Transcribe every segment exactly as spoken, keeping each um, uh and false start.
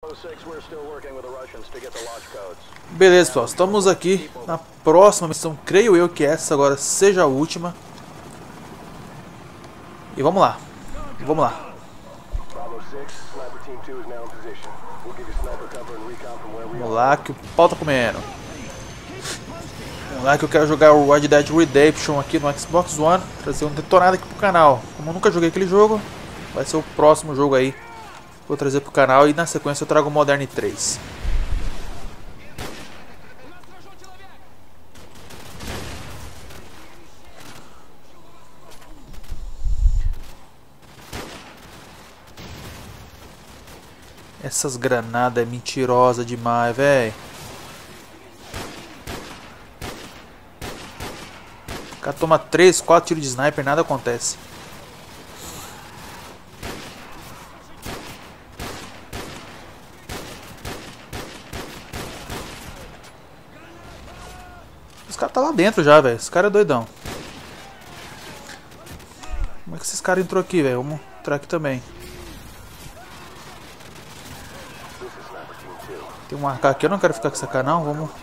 Beleza, pessoal, estamos aqui na próxima missão, creio eu que essa agora seja a última. E vamos lá, vamos lá. Vamos lá que o pau tá comendo. Vamos lá que eu quero jogar o Red Dead Redemption aqui no Xbox One. Trazer um detonado aqui pro canal. Como eu nunca joguei aquele jogo, vai ser o próximo jogo aí. Vou trazer pro canal e na sequência eu trago o Modern três. Essas granadas é mentirosa demais, velho. O cara toma três, quatro tiros de sniper e nada acontece. Os caras tá lá dentro já, velho. Esse cara é doidão. Como é que esses caras entrou aqui, velho? Vamos entrar aqui também. Tem um marcar aqui, eu não quero ficar com essa cara não, vamos.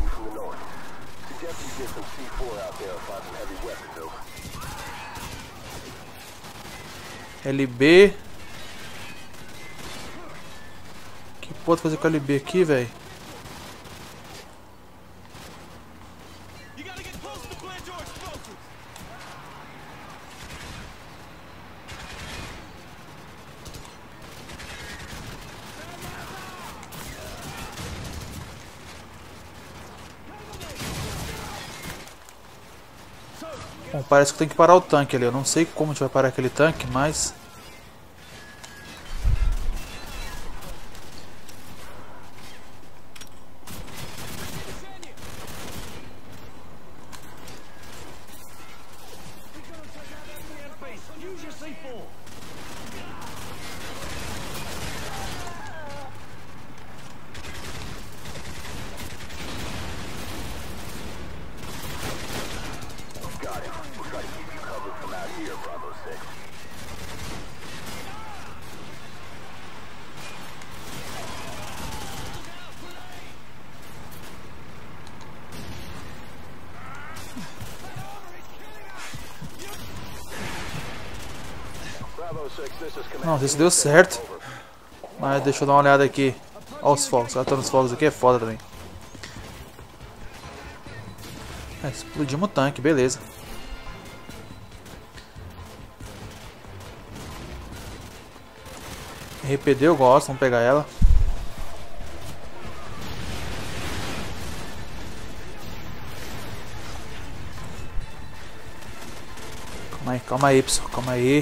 L B. Que pode fazer com L B aqui, velho? Bom, parece que tem que parar o tanque ali. Eu não sei como a gente vai parar aquele tanque, mas... Não sei se deu certo. Mas deixa eu dar uma olhada aqui. Olha os fogos, ela tá nos fogos aqui, é foda também. É, explodimos o tanque, beleza. R P D eu gosto, vamos pegar ela. Calma aí, calma aí, pessoal, calma aí.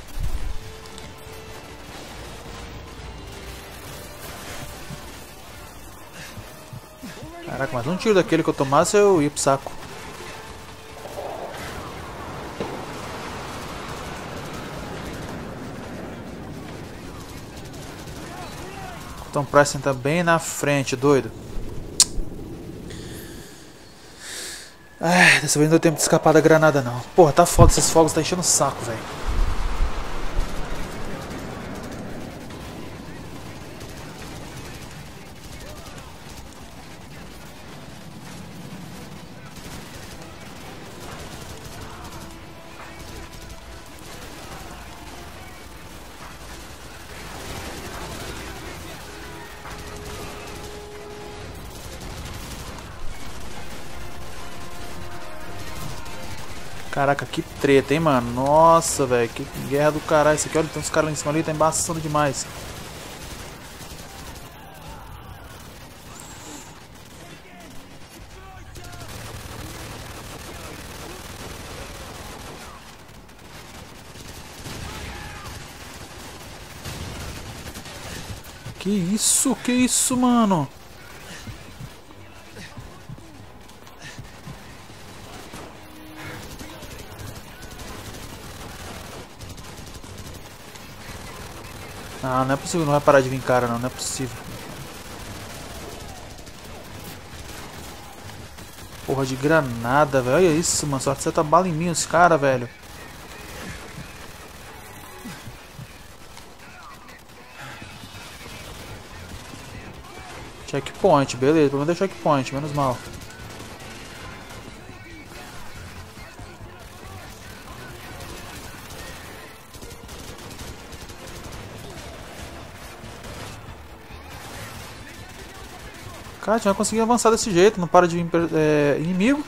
Caraca, mas um tiro daquele que eu tomasse eu ia pro saco. O Tom Price tá bem na frente, doido. Ai, dessa vez não deu tempo de escapar da granada não. Porra, tá foda, esses fogos tá enchendo o saco, velho. Caraca, que treta, hein, mano. Nossa, velho, que guerra do caralho. Isso aqui, olha, tem uns caras lá em cima ali, tá embaçando demais. Que isso, que isso, mano. Ah, não é possível, não vai parar de vir cara não, não é possível. Porra de granada, velho. Olha isso, mano. Só acerta bala em mim os caras, velho. Checkpoint, beleza. Pelo menos é checkpoint, menos mal. Cara, a gente vai conseguir avançar desse jeito. Não para de vir é, inimigo.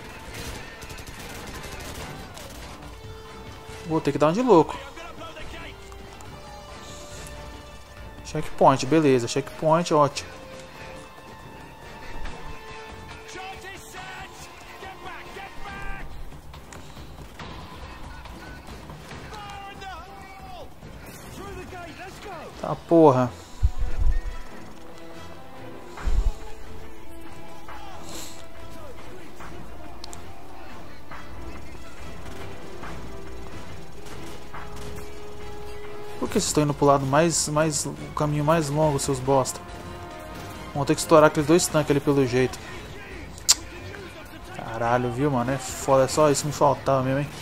Vou ter que dar um de louco. Checkpoint, beleza. Checkpoint, ótimo. Tá, porra. Por que vocês estão indo pro lado mais, mais, o caminho mais longo, seus bosta? Vão ter que estourar aqueles dois tanques ali pelo jeito. Caralho, viu, mano? É foda, é só isso que me faltava mesmo, hein?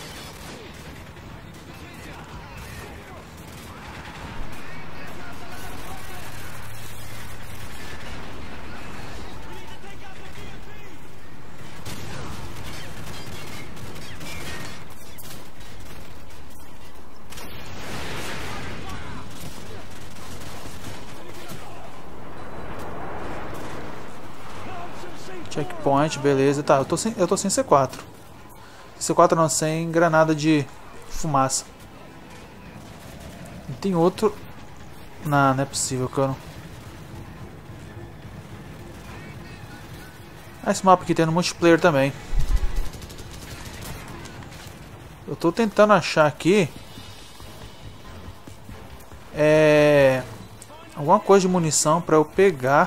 Checkpoint, beleza. Tá, eu tô sem, eu tô sem C quatro. C quatro não, sem granada de fumaça. E tem outro... Não, não é possível que eu não... Ah, esse mapa aqui tem no multiplayer também. Eu tô tentando achar aqui... É... Alguma coisa de munição pra eu pegar...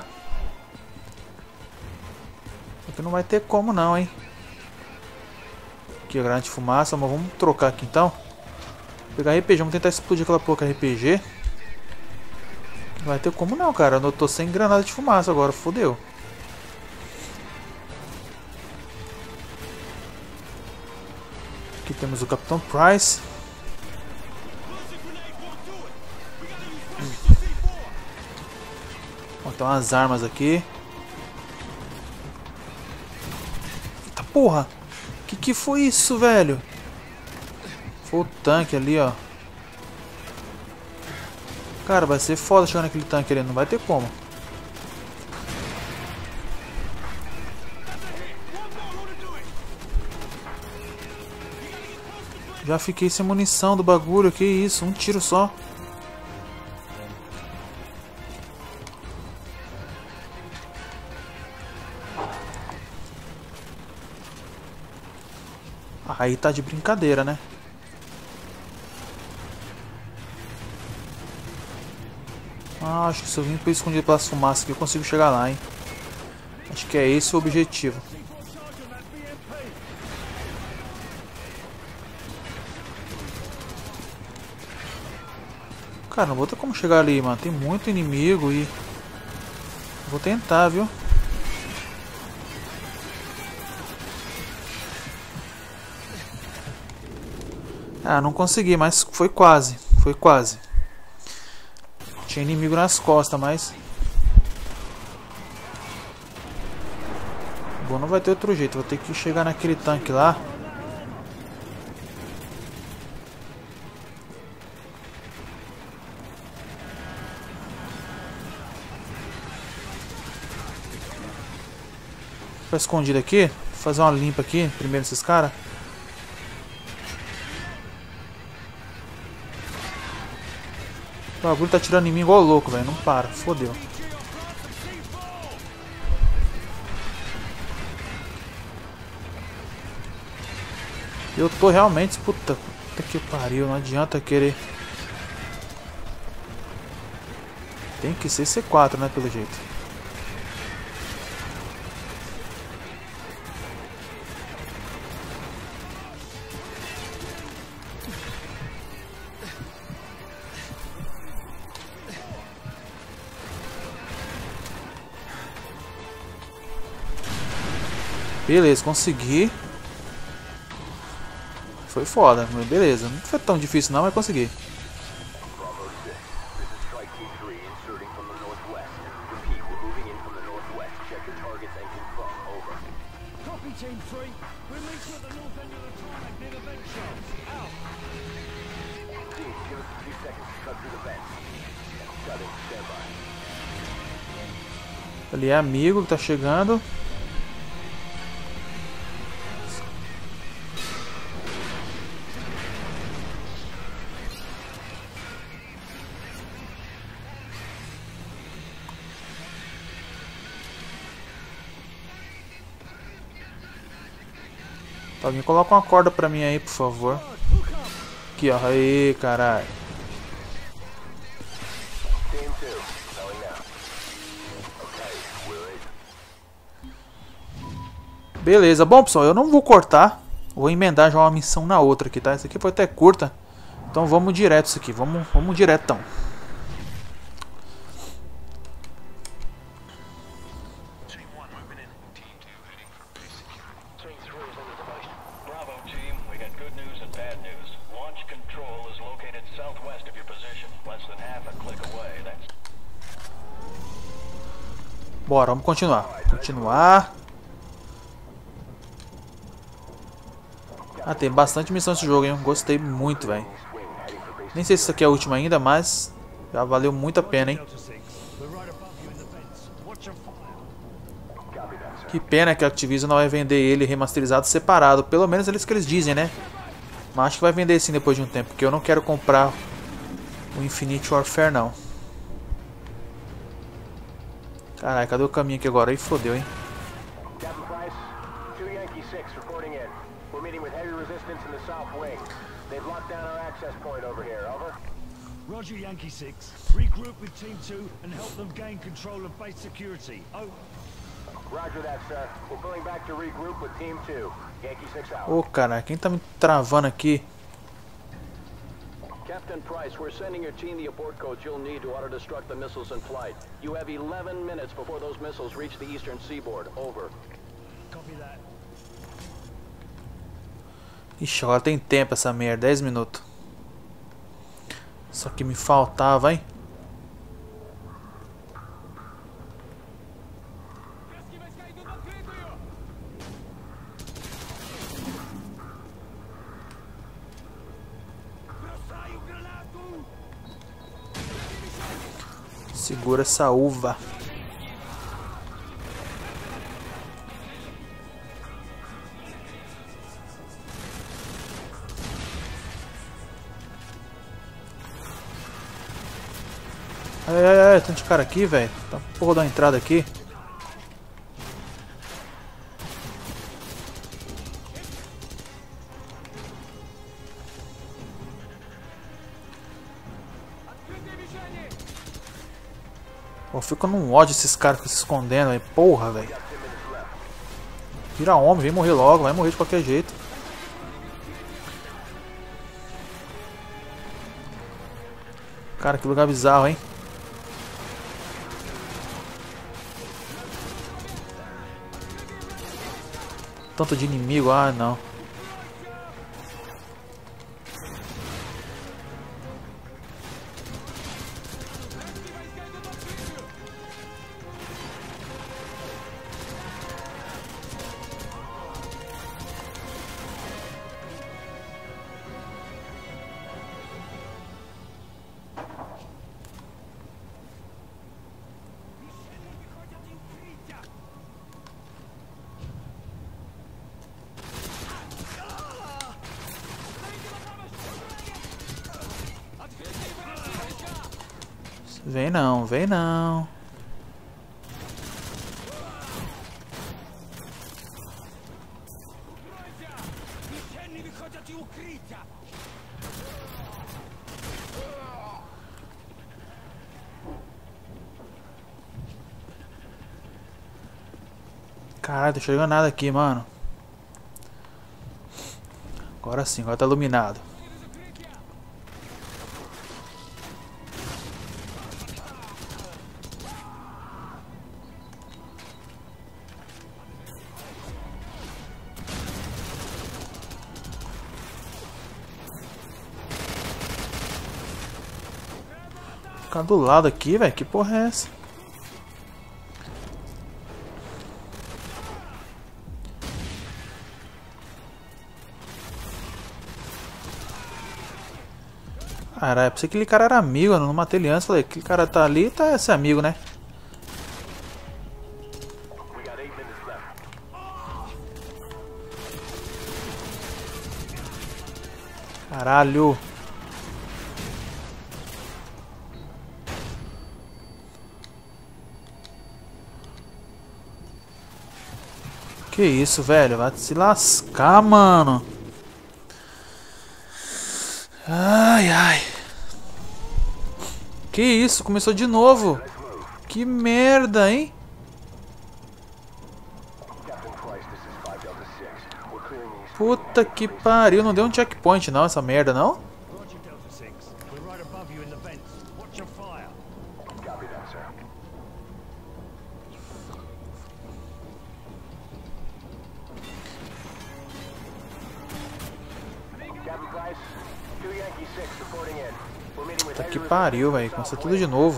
Aqui não vai ter como não, hein. Aqui a granada de fumaça, mas vamos trocar aqui então. Vou pegar R P G, vamos tentar explodir aquela pouca R P G. Não vai ter como não, cara. Eu tô sem granada de fumaça agora, fodeu. Aqui temos o Capitão Price. Ó, tem umas armas aqui. Porra, que que foi isso, velho? Foi o tanque ali, ó. Cara, vai ser foda chegar naquele tanque ali, não vai ter como. Já fiquei sem munição do bagulho, que isso, um tiro só. Aí tá de brincadeira, né? Ah, acho que se eu vim escondido pelas fumaças aqui eu consigo chegar lá, hein? Acho que é esse o objetivo. Cara, não vou ter como chegar ali, mano. Tem muito inimigo e... Vou tentar, viu? Ah, não consegui, mas foi quase. Foi quase. Tinha inimigo nas costas, mas... Bom, não vai ter outro jeito. Vou ter que chegar naquele tanque lá. Ficar escondido aqui. Vou fazer uma limpa aqui. Primeiro esses caras. O bagulho tá tirando em mim igual louco, velho. Não para. Fodeu. Eu tô realmente... Puta, puta que pariu. Não adianta querer... Tem que ser C quatro, né? Pelo jeito. Beleza, consegui. Foi foda, mas beleza. Não foi tão difícil não, mas consegui. Ali é amigo que tá chegando. Alguém coloca uma corda pra mim aí, por favor. Aqui, ó. Aí, caralho. Beleza. Bom, pessoal, eu não vou cortar. Vou emendar já uma missão na outra aqui, tá? Essa aqui foi até curta. Então vamos direto isso aqui. Vamos, vamos diretão. Bora, vamos continuar. Continuar. Ah, tem bastante missão nesse jogo, hein? Gostei muito, velho. Nem sei se isso aqui é a última ainda, mas já valeu muito a pena, hein? Que pena que a Activision não vai vender ele remasterizado separado. Pelo menos eles que eles dizem, né? Mas acho que vai vender sim depois de um tempo, porque eu não quero comprar o Infinite Warfare, não. Caralho, cadê o caminho aqui agora? Aí fodeu, hein? Roger, Yankee six. Regroup with Team two and help them gain control of base security. Over. Roger that, sir. We're pulling back to regroup with Team two. Yankee six out. Ô, cara, quem tá me travando aqui? Captain Price, we're sending your team the abort codes you'll need to auto-destruct the missiles in flight. You have eleven minutes before those missiles reach the eastern seaboard. Over. Copy that. Ixi, agora tem tempo essa merda. dez minutos. Só que me faltava, hein? Segura essa uva. Ai, ai, ai, tanto de cara aqui, velho. Tá porra da entrada aqui. Eu fico num ódio esses caras que se escondendo aí. Porra, velho. Vira homem, vem morrer logo. Vai morrer de qualquer jeito. Cara, que lugar bizarro, hein? Tanto de inimigo. Ah, não. Vem não, vem não. Caralho, tô chegando nada aqui, mano. Agora sim, agora tá iluminado. Ficar do lado aqui, velho. Que porra é essa? Caralho, pensei que aquele cara era amigo, eu não matei ele antes. Falei, aquele cara tá ali, tá esse amigo, né? Caralho. Que isso, velho? Vai se lascar, mano. Ai, ai. Que isso? Começou de novo. Que merda, hein? Puta que pariu. Não deu um checkpoint não, essa merda, não? Puta que pariu, velho. Começou tudo de novo.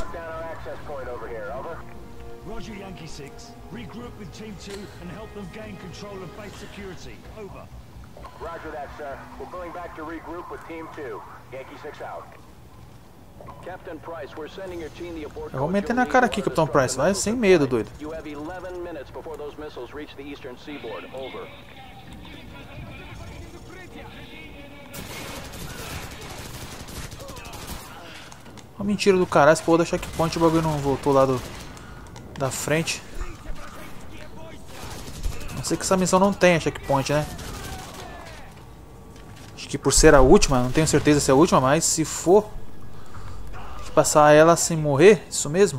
Roger, Yankee six. Regroup with Team two and help them gain control of base security. Over. Roger that, sir. We're going back to regroup with Team two. Yankee six out. Captain Price, we're sending your team the abort. Eu vou meter na cara aqui, Capitão Price. Vai sem medo, doido. You have eleven minutes before those missiles reach the eastern seaboard. Over. Uma mentira do caralho, esse porra da checkpoint, o bagulho não voltou lá do, da frente. Não sei que essa missão não tem a checkpoint, né? Acho que por ser a última, não tenho certeza se é a última, mas se for passar ela sem morrer, isso mesmo?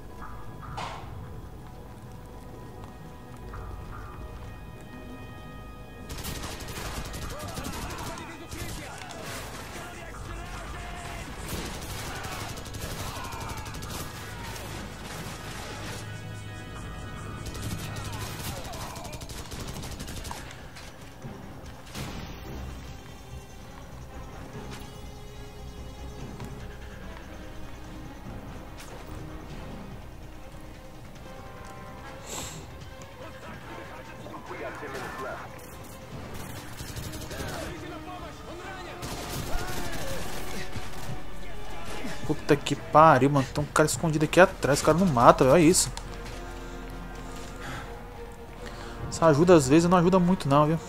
Puta que pariu, mano. Tem um cara escondido aqui atrás. O cara não mata, olha isso. Essa ajuda às vezes não ajuda muito não, viu?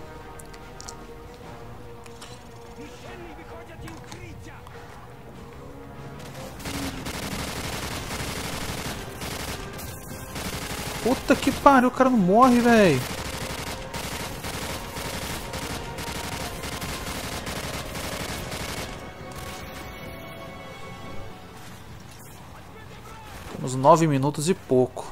Puta que pariu, o cara não morre, velho. Temos nove minutos e pouco.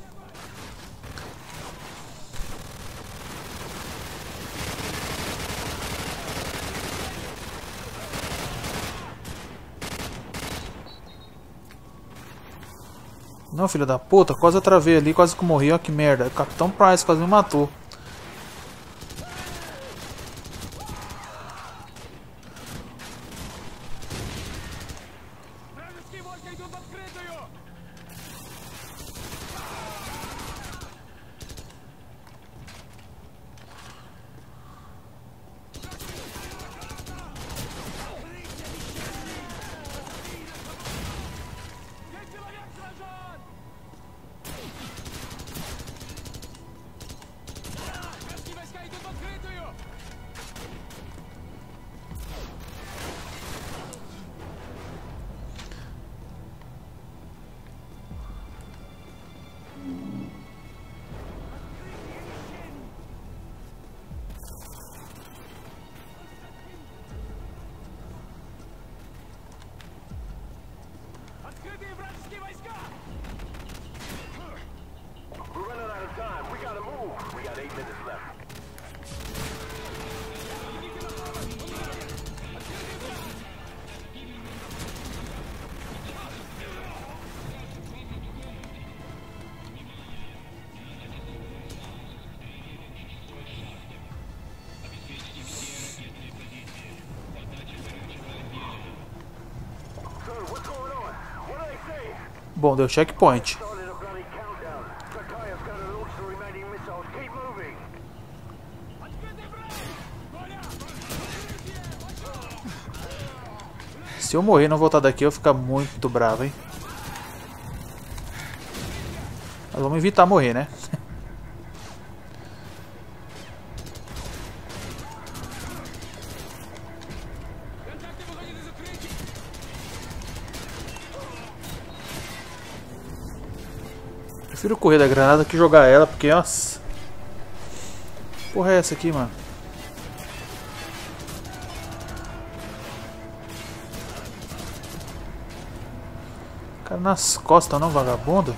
Não, filho da puta, quase eu travei ali, quase que eu morri, ó que merda. O Capitão Price quase me matou. Bom, deu checkpoint. Se eu morrer e não voltar daqui, eu vou ficar muito bravo, hein? Mas vamos evitar morrer, né? Prefiro correr da granada que jogar ela, porque, nossa... Porra é essa aqui, mano? Cara nas costas não, vagabundo.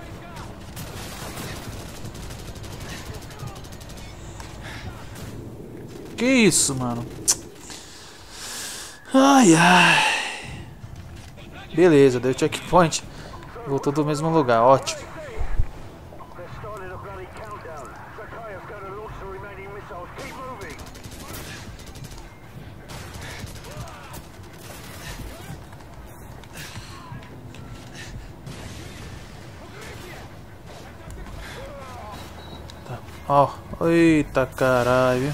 Que isso, mano? Ai, ai. Beleza, deu checkpoint. Voltou do mesmo lugar, ótimo. Ó, oh, eita caralho.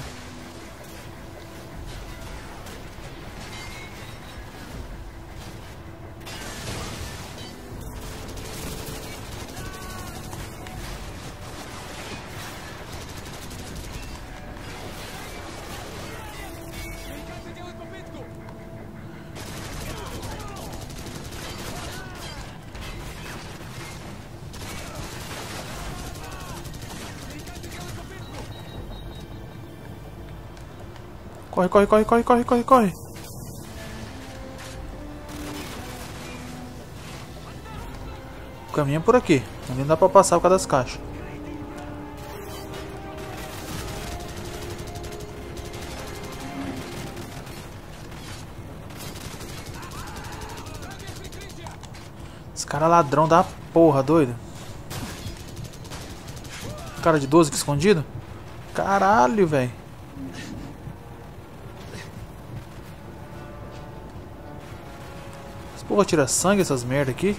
Corre, corre, corre, corre, corre, corre, corre. O caminho é por aqui. Nem dá pra passar por causa das caixas. Esse cara é ladrão da porra, doido. Cara de doze que escondido? Caralho, velho. Porra, tira sangue essas merda aqui.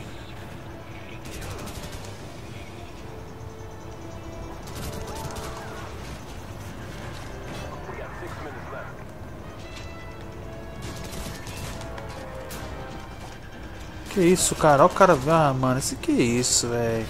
Que isso, cara? Olha o cara. Ah, mano, esse que isso, velho.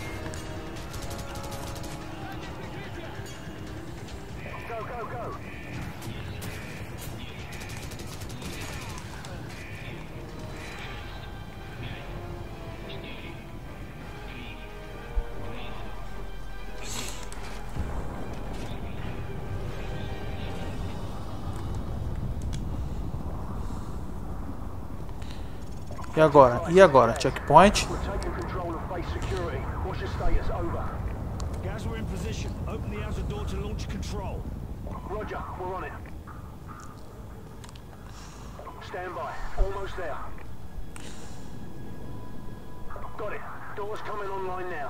E agora? E agora? Checkpoint. Guys, we're in position. Open the outer door to launch control. Roger, we're on it. Stand by. Almost there. Got it. Doors coming online now.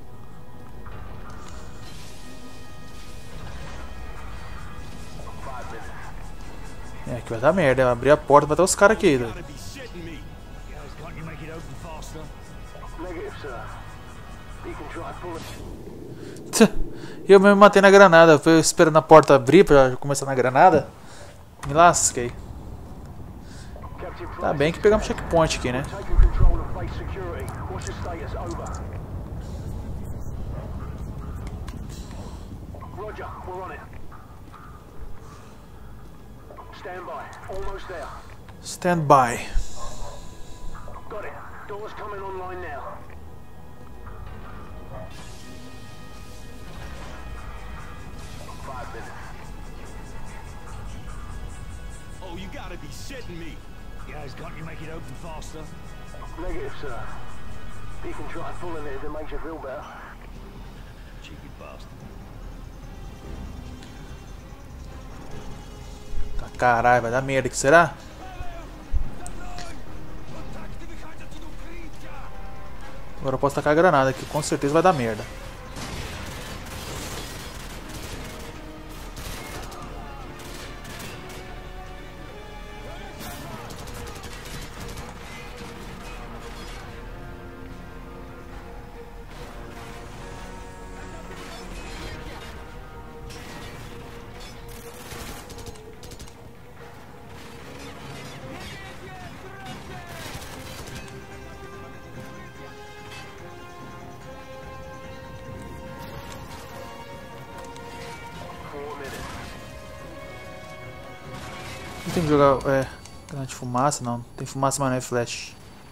Five minutes. É, aqui vai dar merda. Eu abri a porta, vai ter os caras aqui. Né? E eu mesmo matei na granada. Fui esperando a porta abrir pra começar na granada. Me lasquei. Tá bem que pegamos checkpoint aqui, né? Stand by. Got it. Doors coming online now. Five minutes. Oh, you gotta be shitting me. Guys, can't you make it open faster? Negative, sir. You can try pulling it if it makes you feel better. Cheeky bastard. Tá, caralho, vai dar merda aqui, será? Agora eu posso tacar a granada aqui, com certeza vai dar merda. Tem que jogar, é, granate de fumaça, não. Tem fumaça, mas não é flash.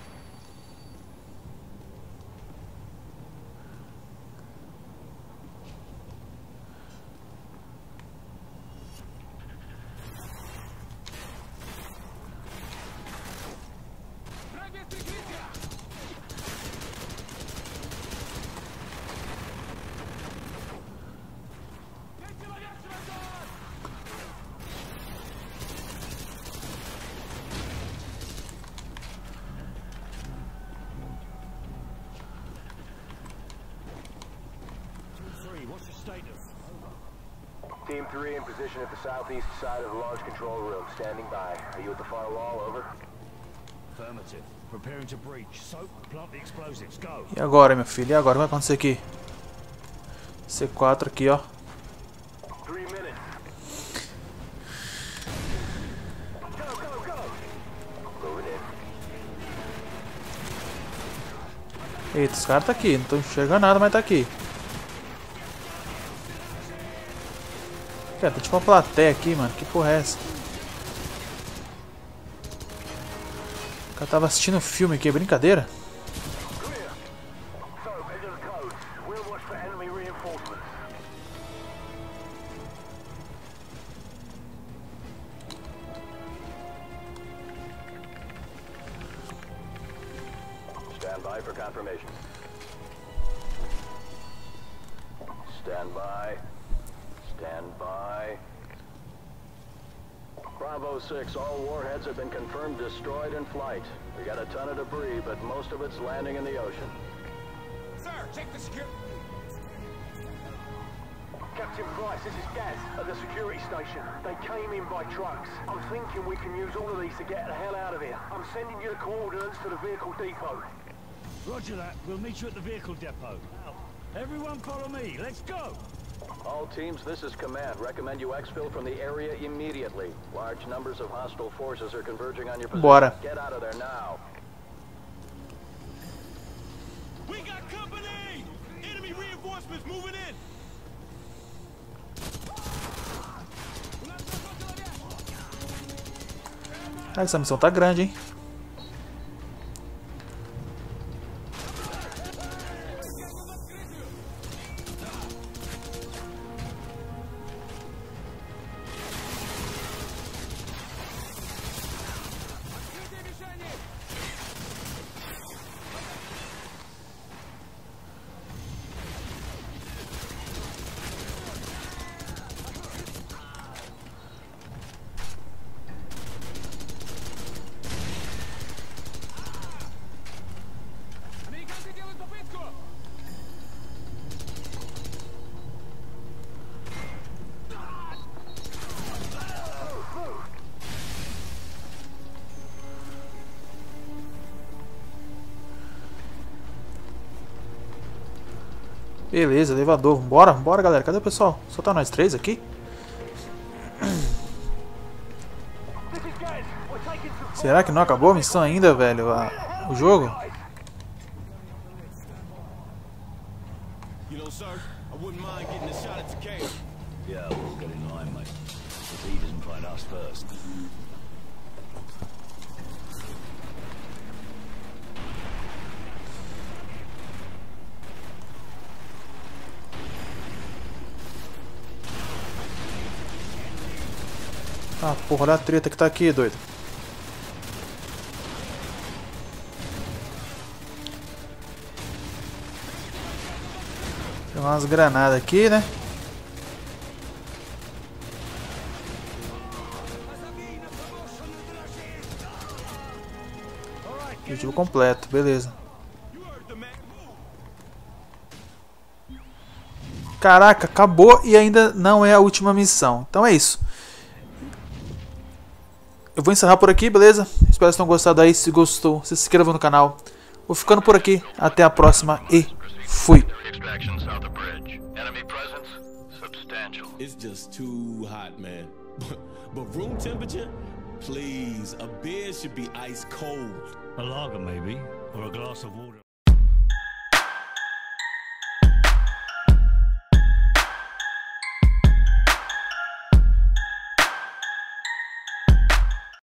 Team three in position at the southeast side of the large control room, standing by. Are you at the far wall? Over. Affirmative. Preparing to breach. Soap, plant the explosives. Go. E agora, meu filho? E agora? O que vai acontecer aqui? C quatro aqui, ó. Three minutes. Go, go, go. Moving in. Eita, os caras tá aqui. Não tô enxergando nada, mas tá aqui. Cara, tem tipo uma plateia aqui, mano. Que porra é essa? O cara tava assistindo um filme aqui, é brincadeira? Stand by for confirmation. Stand by. Stand by. Bravo six, all warheads have been confirmed destroyed in flight. We got a ton of debris, but most of it's landing in the ocean. Sir, check the security. Captain Price, this is Gaz at the security station. They came in by trucks. I'm thinking we can use all of these to get the hell out of here. I'm sending you the coordinates to the vehicle depot. Roger that. We'll meet you at the vehicle depot. Now, everyone follow me. Let's go. All teams, this is command. Recommend you exfil from the area immediately. Large numbers of hostile forces are converging on your position. Bora. Get out of there now. We got company! Enemy reinforcements moving in! Ah, essa missão tá grande, hein? Beleza, elevador. Bora, bora, galera. Cadê o pessoal? Só tá nós três aqui? Será que não acabou a missão ainda, velho? A, o jogo? You know, sir, I wouldn't mind getting a shot at the cave. Yeah, we'll get in line, mate. If he doesn't find us first. Ah, porra, olha a treta que tá aqui, doido. Tem umas granadas aqui, né? Objetivo completo, beleza. Caraca, acabou e ainda não é a última missão. Então é isso. Eu vou encerrar por aqui, beleza? Espero que vocês tenham gostado aí. Se gostou, se inscreva no canal. Vou ficando por aqui. Até a próxima e fui! It's just too hot, man. But, but room temperature? Please, a beer should be ice cold. A lager, maybe, or a glass of water.